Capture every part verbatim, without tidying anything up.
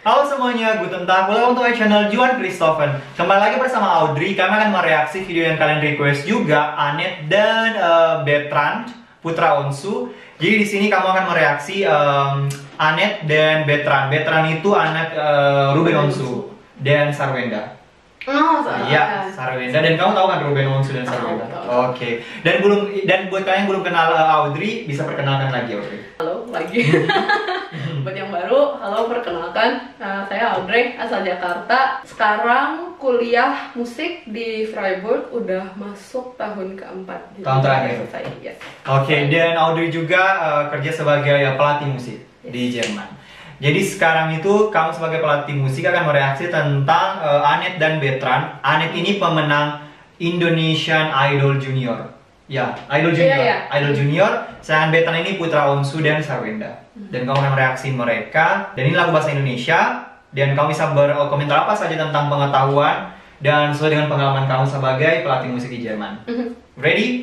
Halo semuanya, guten tag, welcome to my channel Juan Christopher. Kembali lagi bersama Audrey, kami akan mereaksi video yang kalian request juga, Anet dan uh, Bertrand, Putra Onsu. Jadi di sini kamu akan mereaksi um, Anet dan Bertrand. Bertrand itu anak uh, Ruben Onsu dan Sarwenda. Oh, salah. Iya, Sarwenda. Dan kamu tahu kan Ruben Onsu dan Sarwenda? Oke. Okay. Dan belum dan buat kalian yang belum kenal uh, Audrey, bisa perkenalkan lagi Audrey. Halo lagi. Buat yang baru, halo perkenalkan, uh, saya Audrey asal Jakarta. Sekarang kuliah musik di Freiburg udah masuk tahun keempat. Tahun terakhir. Selesai, yes. Oke, okay. Dan Audrey juga uh, kerja sebagai uh, pelatih musik yes. di Jerman. Jadi sekarang itu kamu sebagai pelatih musik akan mereaksi tentang uh, Anet dan Bertrand. Anet ini pemenang Indonesian Idol Junior. Ya, Idol Junior. Iya, iya. Idol Junior. Sedangkan Bertrand ini Putra Onsu dan Sarwenda. Dan kamu akan mereaksi mereka. Dan ini lagu bahasa Indonesia. Dan kamu bisa berkomentar apa saja tentang pengetahuan dan sesuai dengan pengalaman kamu sebagai pelatih musik di Jerman. Ready?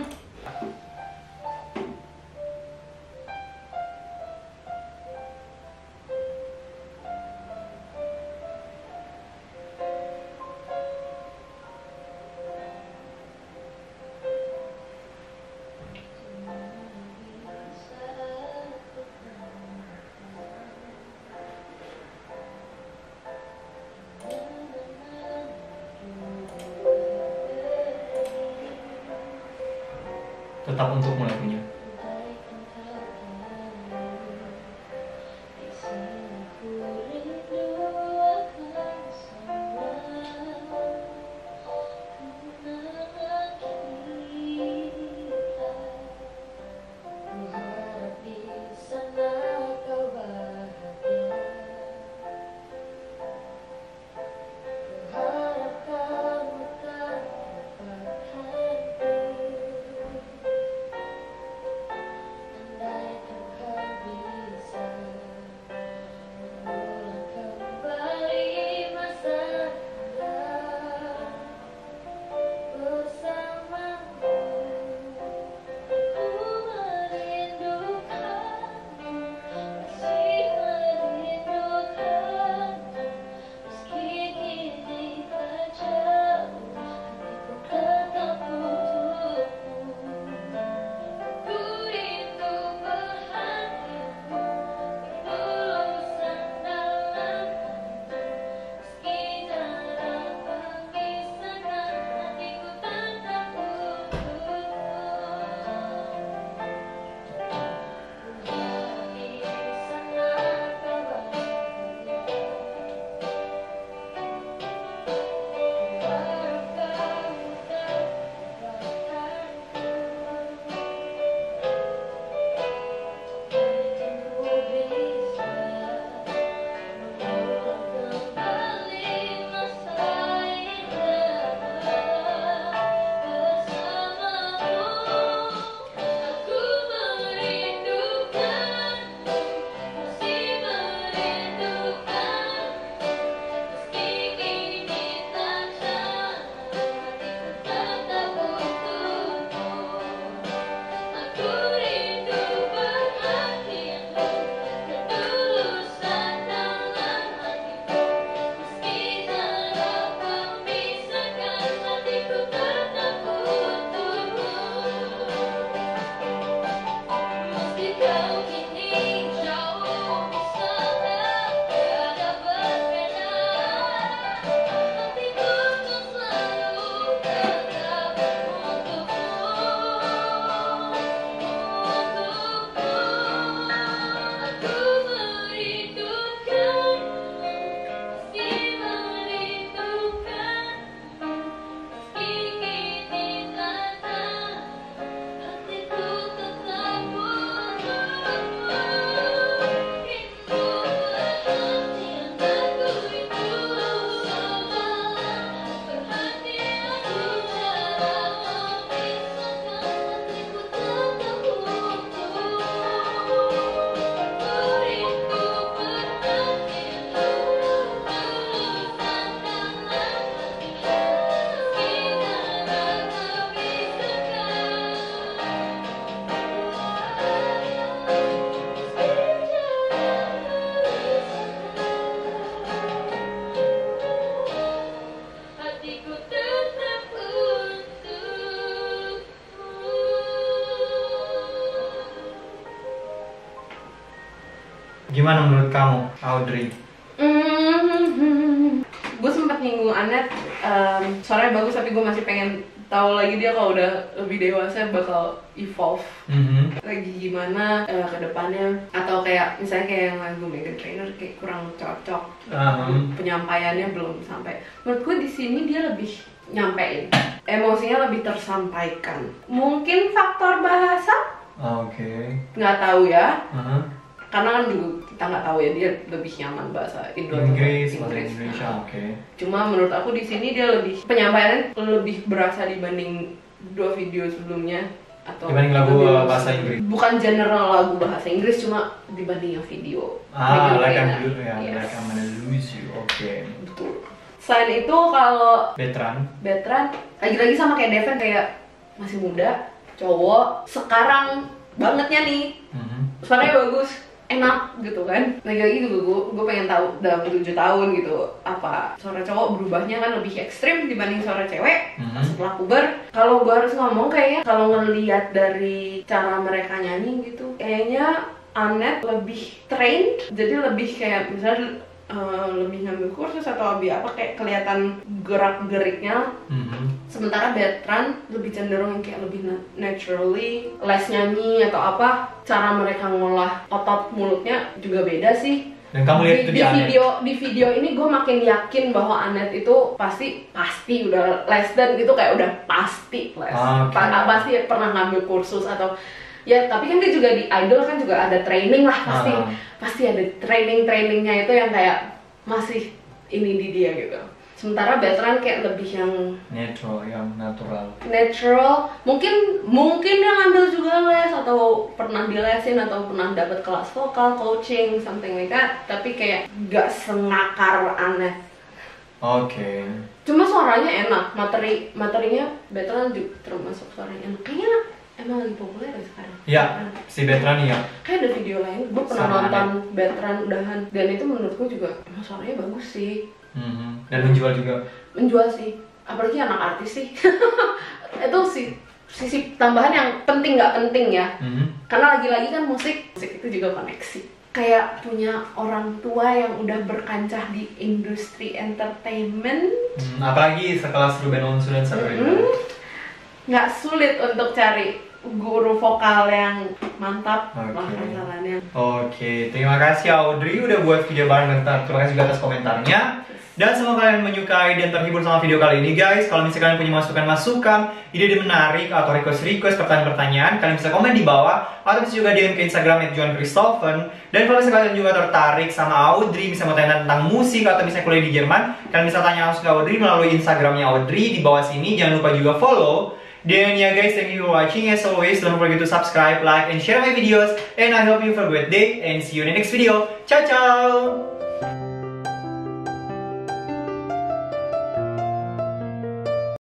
Tetap untukmu lagunya. Gimana menurut kamu, Audrey? Hmm, gue sempat nyinggung Anet, um, suaranya bagus tapi gue masih pengen tahu lagi dia kalau udah lebih dewasa bakal evolve Mm-hmm. lagi gimana uh, ke depannya, atau kayak misalnya kayak yang lagu Meghan Trainor kayak kurang cocok, Um. penyampaiannya belum sampai. Menurut gue di sini dia lebih nyampein, emosinya lebih tersampaikan. Mungkin faktor bahasa, Oke. Okay. nggak tahu ya. Uh-huh. Karena kan juga kita nggak tahu ya dia lebih nyaman bahasa Indo atau Inggris, bahasa Inggris. Indonesia, Nah, oke. Okay. Cuma menurut aku di sini dia lebih penyampaiannya lebih berasa dibanding dua video sebelumnya, atau Dibanding lagu lebih- uh, bahasa Inggris. Bukan general lagu bahasa Inggris, cuma dibanding yang video. Ah, Meghan like I'm Trainor. lo- ya, Yes. like I'm gonna lose you. Oke. Okay. Betul. Selain itu kalau Betran. Betran lagi-lagi sama kayak Devin, kayak masih muda, cowok, sekarang bangetnya nih, Mm-hmm. suaranya bagus, enak gitu kan. Lagi-lagi juga gue gue pengen tahu dalam tujuh tahun gitu apa suara cowok berubahnya kan lebih ekstrim dibanding suara cewek Mhm. setelah puber. Kalau gue harus ngomong kayaknya kalau ngelihat dari cara mereka nyanyi gitu, kayaknya Anet lebih trained, jadi lebih kayak misalnya uh, lebih ngambil kursus atau lebih apa kayak kelihatan gerak-geriknya. Mm-hmm. Sementara Betran lebih cenderung yang kayak lebih na- naturally, les nyanyi atau apa, cara mereka ngolah otot mulutnya juga beda sih. Dan kamu lihat itu di Anet? video di video ini gue makin yakin bahwa Anet itu pasti pasti udah les dan gitu, kayak udah pasti les. Ah, oke. Pa- pasti pernah ngambil kursus atau ya, tapi kan dia juga di idol kan juga ada training lah pasti. Ah. Pasti ada training-trainingnya itu yang kayak masih ini di dia gitu. Sementara Betran kayak lebih yang Natural, yang natural. natural, mungkin mungkin dia ngambil juga les atau pernah dilesin atau pernah dapat kelas vokal, coaching, something like that, tapi kayak gak sengakar Anet. Oke. Okay. Cuma suaranya enak, materi materinya Betran juga termasuk suaranya enak. Kayaknya emang lagi populer ya sekarang. Ya, si Betran ya. Kayak ada video lain, gue pernah Sama nonton Betran udahan, dan itu menurutku juga emang suaranya bagus sih. Mm-hmm. Dan menjual juga. Menjual sih, apalagi anak artis sih. Itu sih sisi tambahan yang penting nggak penting ya. Mm-hmm. Karena lagi-lagi kan musik musik itu juga koneksi, kayak punya orang tua yang udah berkancah di industri entertainment. Hmm, apalagi sekelas Ruben Onsu dan Sabrina. Mm-hmm. Nggak sulit untuk cari guru vokal yang mantap. Oke. Lah masalahnya. Oke, terima kasih Audrey udah buat video bareng dan terima kasih juga atas komentarnya. Dan semoga kalian menyukai dan terhibur sama video kali ini guys. Kalau misalnya kalian punya masukan-masukan, ide-ide menarik atau request-request pertanyaan-pertanyaan, kalian bisa komen di bawah atau bisa juga D M ke Instagram at joan christophen. Dan kalau misalnya kalian juga tertarik sama Audrey, bisa mau tanya tentang musik atau misalnya kuliah di Jerman, kalian bisa tanya langsung ke Audrey melalui Instagramnya Audrey di bawah sini. Jangan lupa juga follow. Dan ya guys, thank you for watching. As always, don't forget to subscribe, like, and share my videos. And I hope you have a great day and see you in the next video. Ciao ciao!